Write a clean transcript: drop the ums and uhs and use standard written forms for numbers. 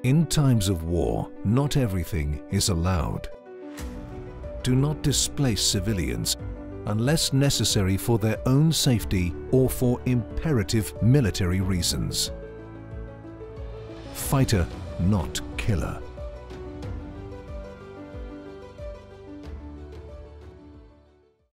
In times of war, not everything is allowed. Do not displace civilians unless necessary for their own safety or for imperative military reasons. Fighter, not killer.